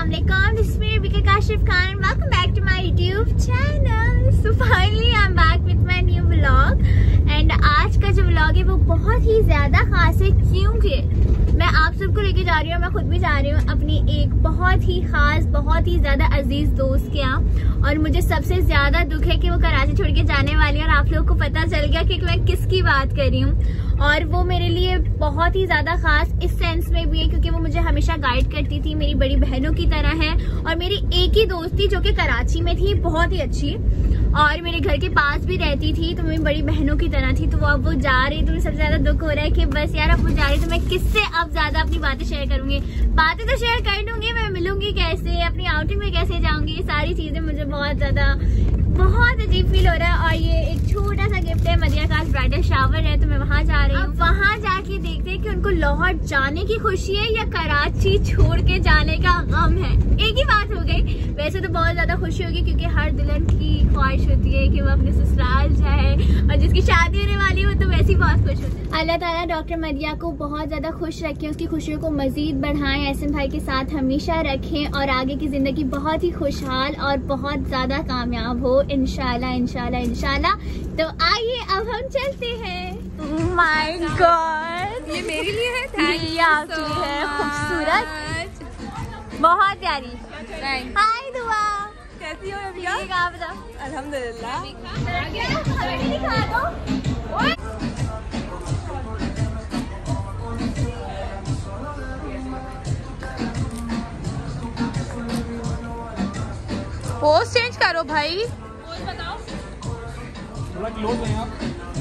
Assalamualaikum. This is me, Rebecca Kashif Khan. Welcome back to my YouTube channel. So finally I'm back with my new vlog. And आज का जो vlog है वो बहुत ही ज्यादा खास है क्योंकि मैं आप सबको लेके जा रही हूँ, मैं खुद भी जा रही हूँ अपनी एक बहुत ही खास, बहुत ही ज्यादा अजीज दोस्त के यहाँ। और मुझे सबसे ज्यादा दुख है कि वो कराची छोड़ के जाने वाली है और आप लोगों को पता चल गया कि मैं किसकी बात कर रही हूँ। और वो मेरे लिए बहुत ही ज्यादा खास इस सेंस में भी है क्योंकि वो मुझे हमेशा गाइड करती थी, मेरी बड़ी बहनों की तरह है। और मेरी एक ही दोस्त थी जो कि कराची में थी, बहुत ही अच्छी, और मेरे घर के पास भी रहती थी, तो मेरी बड़ी बहनों की तरह थी। तो अब वो जा रही, तो मुझे सबसे ज्यादा दुख हो रहा है कि बस यार अब वो जा रही, तो मैं किससे अब ज्यादा अपनी बातें शेयर करूंगी। बातें तो शेयर कर दूंगी, मैं मिलूंगी कैसे, अपनी आउटिंग में कैसे जाऊंगी, ये सारी चीजें मुझे बहुत अजीब फील हो रहा है। और ये एक छोटा सा गिफ्ट है, मदिया का ब्राइडल शावर है, तो मैं वहाँ जा रही हूँ। वहाँ जाके देखते हैं कि उनको लाहौर जाने की खुशी है या कराची छोड़ के जाने का गम है। एक ही बात हो गई। वैसे तो बहुत ज्यादा खुशी होगी क्योंकि हर दुल्हन की ख्वाहिश होती है कि वो अपने ससुराल जाए, और जिसकी शादी होने वाली हो तो वैसे ही बहुत खुश होती है। अल्लाह ताला डॉक्टर मदिया को बहुत ज्यादा खुश रखें, उसकी खुशियों को मजीद बढ़ाएं, एहसन भाई के साथ हमेशा रखें और आगे की जिंदगी बहुत ही खुशहाल और बहुत ज्यादा कामयाब हो इंशाल्लाह इंशाल्लाह इंशाल्लाह। तो आइए अब हम चलते हैं। माय गॉड, ये मेरे लिए है, थैंक यू आपके लिए है, खूबसूरत, बहुत प्यारी। हाय दुआ, कैसी हो अभी? ठीक, आप बताओ? अल्हम्दुलिल्लाह। पोज चेंज करो भाई। पोज बताओ। थोड़ा क्लोज हैं आप।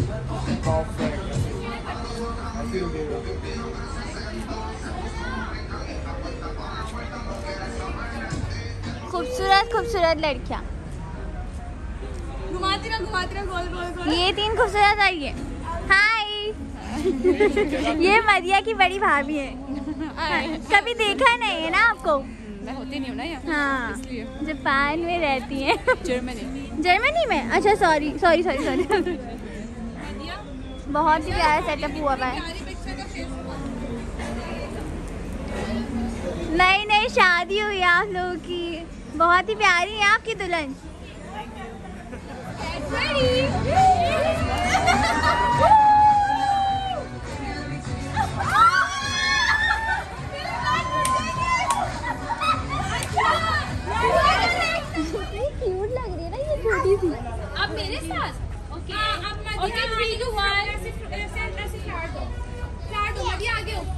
खूबसूरत खूबसूरत लड़कियाँ, घुमाती ना गोल गोल गोल। ये तीन खूबसूरत आई है। हाय ये मदिया की बड़ी भाभी है। कभी देखा नहीं है ना आपको? मैं होती नहीं हूँ ना यहाँ। हाँ, जापान में रहती हैं। जर्मनी में? अच्छा सॉरी। बहुत ही प्यारा सेटअप हुआ है। नई शादी हुई है आप लोगों की, बहुत ही प्यारी है आपकी दुल्हन। क्यूट लग रही है ना ये छोटी सी। अब मेरे साथ ओके, ओके 3 2 1 ऐसे फ्लावर दो मदिया आगे हो।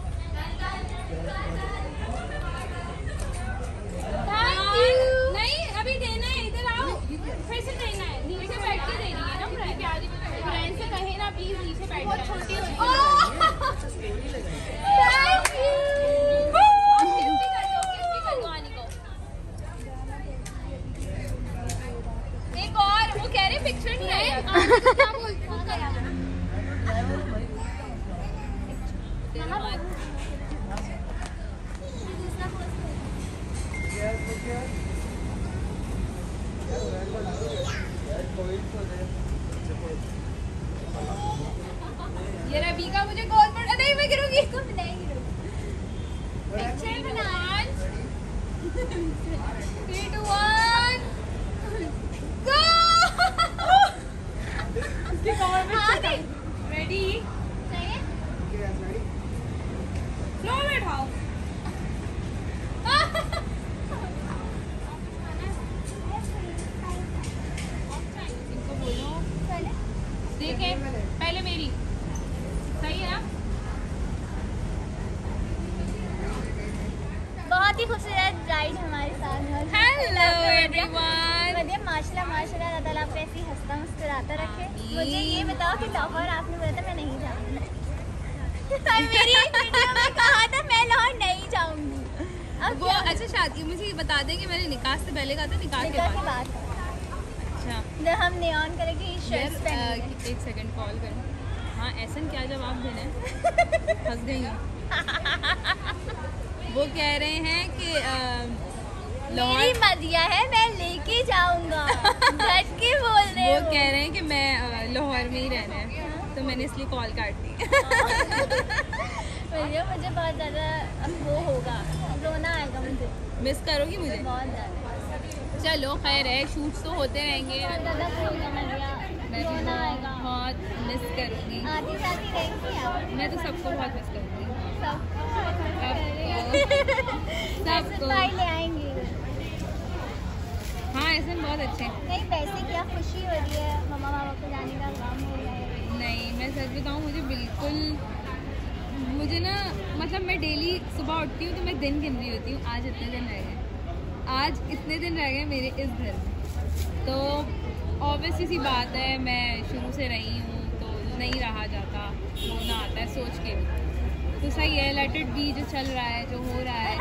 नहीं अभी देना है, इधर आओ, फिर से देना है, नीचे बैठ के देनी है ना। प्यारी फ्रेंड से कहे ना प्लीज नीचे बैठ के। छोटी थैंक यू। एक और वो कह रहे पिक्चर नहीं आया। क्या बोलते हो? ये रबीका मुझे कॉल पर, नहीं मैं गिरूंगी। तुम नहीं गिरोगी। पिक्चर बना। 3 2 1 गो। रेडी? फ्लो में उठाओ। देखें पहले मेरी, सही है ना? बहुत ही खूबसूरत ब्राइड हमारे साथ। Hello everyone. मदिया माशाल्लाह अल्लाह ताला आपको ऐसी हंसता मुस्कुराता रखे। मुझे ये बताओ कि लाहौर आपने बोला था मैं नहीं जाऊंगी। मेरी वीडियो में कहा था मैं लाहौर नहीं जाऊंगी। अब वो अच्छा शादी, मुझे ये बता दें कि मैंने निकाह से पहले कहा था निकाह के बाद। अच्छा जब हम नियॉन करेंगे शर्ट्स पहनेंगे। एक सेकंड कॉल करूं। हाँ ऐसा क्या जवाब देना है? फंस गई हूँ। वो कह रहे हैं कि मेरी मदिया है, मैं लेके जाऊंगा। डट के बोल रहे वो कह रहे हैं कि मैं लाहौर में ही रहना है, तो मैंने इसलिए कॉल काट दी। मुझे बहुत ज़्यादा अब वो होगा, रोना आएगा मुझे। मिस करोगी मुझे? बहुत ज्यादा। चलो खैर है, शूट्स तो होते रहेंगे। मैं भी बहुत मिस करूँगी। आती जाती रहेंगी आप? मैं तो सबको बहुत मिस करूँगी। सबको ले आएंगे। हाँ ऐसे बहुत अच्छे। नहीं वैसे क्या खुशी हो रही है मम्मा पापा को जाने का काम हो रहा है? नहीं मैं सच बताऊँ, मुझे बिल्कुल, मुझे ना मतलब मैं डेली सुबह उठती हूँ तो मैं दिन गिन रही होती हूँ, आज इतने दिन रह गए, आज इतने दिन रह गए मेरे इस घर में। तो ऑब्वियसली सी बात है, मैं शुरू से रही हूँ तो नहीं रहा जाता, रोना आता है सोच के भी। तो सही है, लेट इट बी, जो चल रहा है जो हो रहा है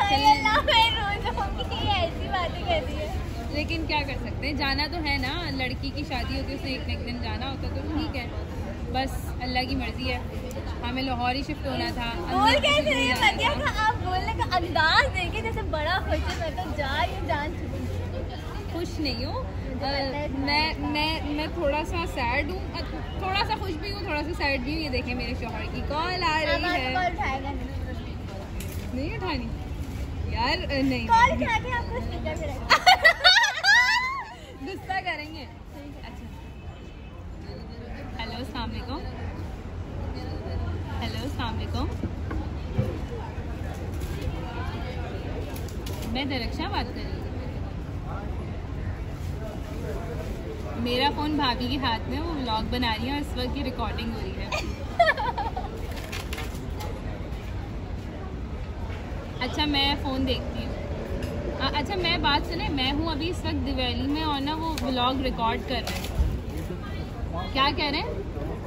ऐसी बातें कहती है। लेकिन क्या कर सकते हैं, जाना तो है ना, लड़की की शादी होती है उसने एक न एक दिन जाना होता तो ठीक है, बस अल्लाह की मर्जी है। हमें लाहौर ही शिफ्ट होना था। बोल कैसे रही है मतिया का, आप बोलने का अंदाज देखिए जैसे बड़ा खुश है, मैं तो जा रही हूँ जान चुकी। खुश नहीं हूँ मैं थोड़ा सा सैड हूँ, थोड़ा सा खुश भी हूँ, थोड़ा सा सैड भी हूँ। ये देखें मेरे शौहर की कॉल आ रही है। कॉल उठाएगा नहीं उठानी यार, नहीं कॉल उठा के आपको स्पीकर पे रखें। गुस्सा करेंगे। अच्छा हेलो अस्सलाम वालेकुम। हेलो अस्सलाम वालेकुम, मैं दरक्षा बात कर रही हूँ। मेरा फ़ोन भाभी के हाथ में, वो व्लॉग बना रही है और इस वक्त की रिकॉर्डिंग हो रही है। अच्छा मैं फ़ोन देखती हूँ। अच्छा मैं बात सुने, मैं हूँ अभी इस वक्त दिवाली में और ना वो व्लॉग रिकॉर्ड कर रहे हैं। क्या कह रहे हैं?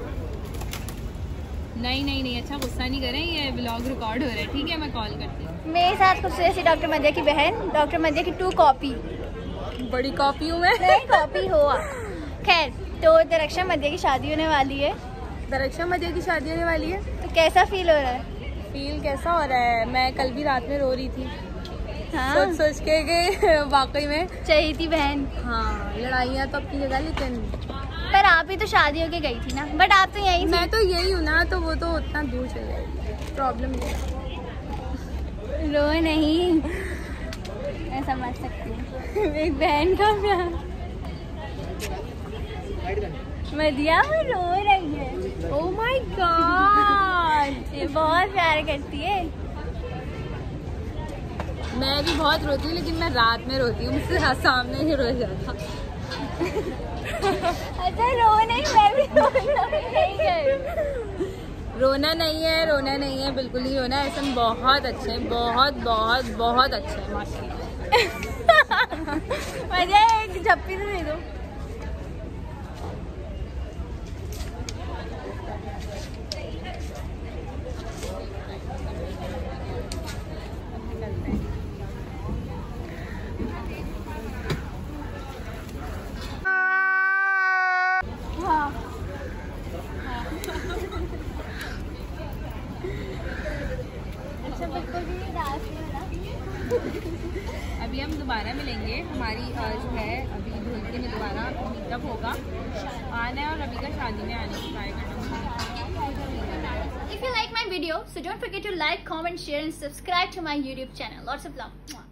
नहीं अच्छा गुस्सा नहीं करें, ये व्लॉग रिकॉर्ड हो रहा है। ठीक है मैं कॉल करती हूँ। मेरे साथ कुछ ऐसी डॉक्टर मदिया की बहन, डॉक्टर मदिया की 2 कॉपी। बड़ी कॉपी हूँ मैं। नहीं कॉपी हो। खैर तो दरक्षा मदिया की शादी होने वाली है। दरक्षा मदिया की शादी होने वाली है, तो कैसा फील हो रहा है? फील कैसा हो रहा है, मैं कल भी रात में रो रही थी। हाँ? सोच के गए वाकई में चाहिए थी बहन। हाँ लड़ाइयाँ तो अपनी जगह, लेकिन पर आप ही तो शादी होके गई थी ना, बट आप तो यही। मैं तो यही हूँ ना, तो वो तो उतना दूर चल जाएगी, प्रॉब्लम नहीं है। रो नहीं, ऐसा मत सकती हूँ। एक बहन का प्यार। मदिया वो रो रही है। ओह माय गॉड, ये बहुत प्यार करती है। मैं भी बहुत रोती हूँ, लेकिन मैं रात में रोती हूँ, मुझसे सामने ही रो जाता। अच्छा रो नहीं, मैं भी रोना नहीं है, बिल्कुल ही रोना है। ऐसा बहुत अच्छे हैं, बहुत अच्छे हैं माशाल्लाह। मजा एक झप्पी तो दे दो। अभी हम दोबारा मिलेंगे, हमारी जो है अभी धुलती में दोबारा मीटअप होगा, आना है और रवि का शादी में आने की ट्राई करना। If you like my video, so don't forget to like, comment, share and subscribe to my YouTube channel. Lots of love.